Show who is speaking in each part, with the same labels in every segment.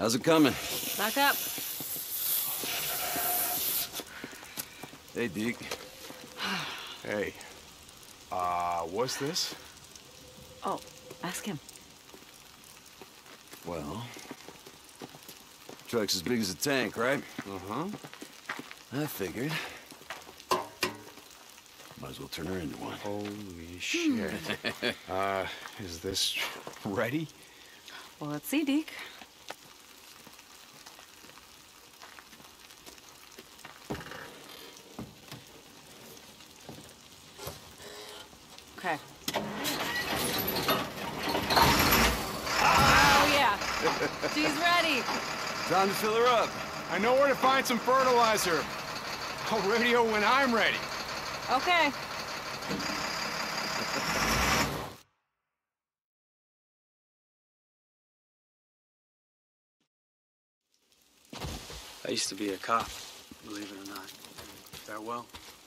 Speaker 1: How's it coming?
Speaker 2: Back up.
Speaker 1: Hey, Deke.
Speaker 3: Hey. What's this?
Speaker 2: Oh, ask him.
Speaker 1: Well... truck's as big as a tank, right?
Speaker 3: Uh-huh.
Speaker 1: I figured. Might as well turn her into one.
Speaker 3: Holy shit. Is this ready?
Speaker 2: Well, let's see, Deke. Okay. Oh, yeah. She's ready.
Speaker 1: Time to fill her up.
Speaker 3: I know where to find some fertilizer. I'll radio when I'm ready.
Speaker 2: Okay.
Speaker 4: I used to be a cop, believe it or not. Farewell.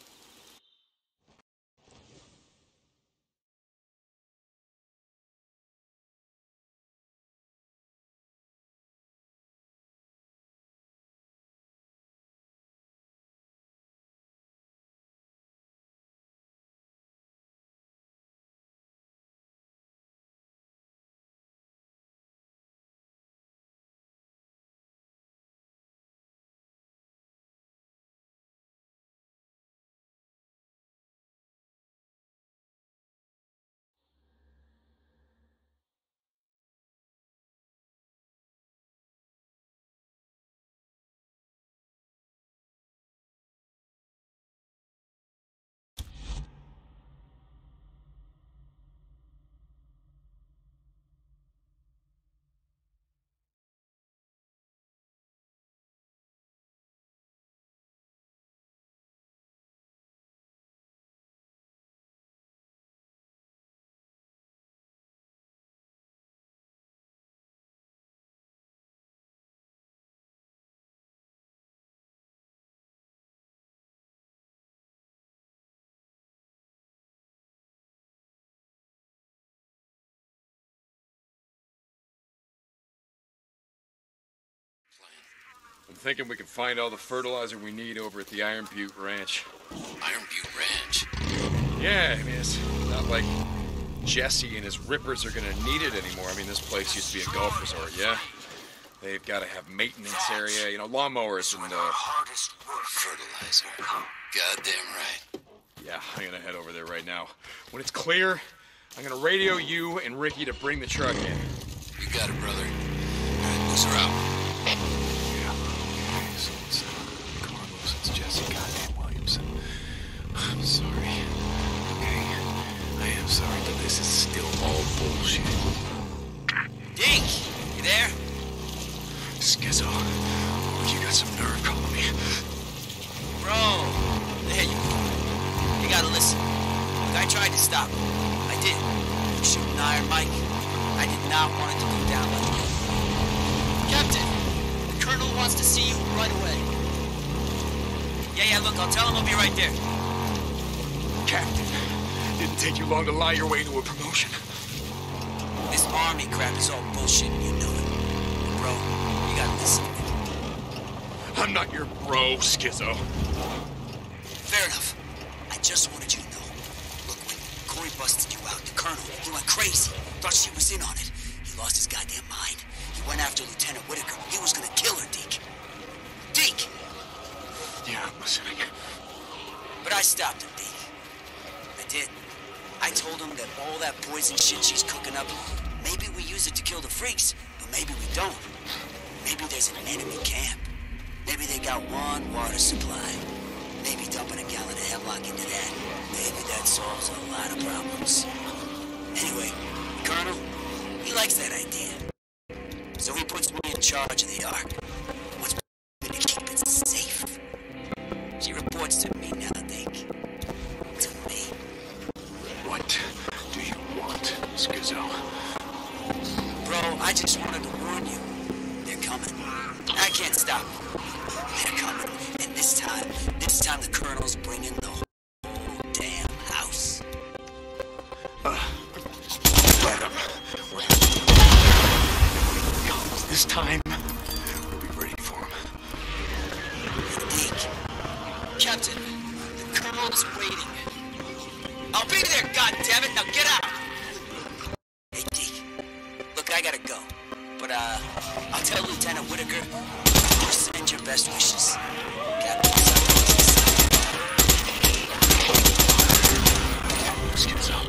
Speaker 5: I'm thinking we can find all the fertilizer we need over at the Iron Butte Ranch.
Speaker 6: Iron Butte Ranch?
Speaker 5: Yeah, I mean, it's not like Jesse and his rippers are gonna need it anymore. I mean, this place used to be a golf resort, yeah? They've got to have maintenance area, you know, lawnmowers and,
Speaker 6: hardest work. Fertilizer. Goddamn right.
Speaker 5: yeah, I'm gonna head over there right now. When it's clear, I'm gonna radio you and Ricky to bring the truck in.
Speaker 6: You got it, brother. All right, loose her out.
Speaker 3: So it's Carlos, it's Jesse goddamn Williamson. I'm sorry. Okay? I am sorry, but this is still all bullshit.
Speaker 6: Deke! You there?
Speaker 3: Schizo. You got some nerve calling me.
Speaker 6: Bro! There you go. You gotta listen. Look, I tried to stop him. I did. Shooting Iron Mike. I did not want it to go down like that. Captain! The Colonel wants to see you right away. Yeah, look, I'll tell him I'll be right there.
Speaker 5: Captain, didn't take you long to lie your way to a promotion.
Speaker 6: This army crap is all bullshit, and you know it. Bro, you gotta listen to me.
Speaker 5: I'm not your bro, Schizo.
Speaker 6: Fair enough. I just wanted you to know. Look, when Corey busted you out, the Colonel, he went crazy. Thought she was in on it. He lost his goddamn mind. He went after Lieutenant Whitaker. He was gonna kill her, Deke. Deke!
Speaker 5: Yeah, I'm listening.
Speaker 6: But I stopped him, Deke. I did. I told him that all that poison shit she's cooking up, maybe we use it to kill the freaks, but maybe we don't. Maybe there's an enemy camp. Maybe they got one water supply. Maybe dumping a gallon of hemlock into that. Maybe that solves a lot of problems. Anyway, the Colonel, he likes that idea. So he puts me in charge of the Ark. Wants me to keep it safe. She reports to me now, Deke. To me.
Speaker 3: What do you want, Schizo?
Speaker 6: Bro, I just wanted to warn you. They're coming. I can't stop them. They're coming. And this time the Colonel's bringing the whole damn house.
Speaker 3: Let him. This time,
Speaker 6: Captain. The colonel's waiting. I'll be there, goddammit! Now get out! Hey, Deke. Look, I gotta go. But, I'll tell Lieutenant Whitaker, just send your best wishes. Captain
Speaker 3: Let's get some.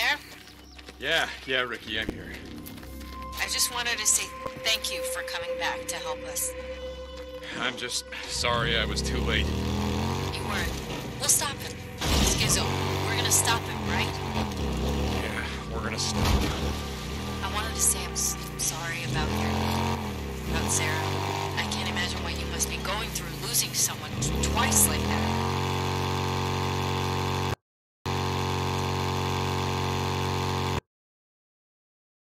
Speaker 7: there?
Speaker 5: Yeah, Ricky, I'm here.
Speaker 7: I just wanted to say thank you for coming back to help us.
Speaker 5: I'm just sorry I was too late.
Speaker 7: You weren't. We'll stop him. Skizzo, we're gonna stop him, right?
Speaker 5: Yeah, we're gonna stop.
Speaker 7: I wanted to say I'm sorry about Sarah. I can't imagine what you must be going through losing someone twice like that.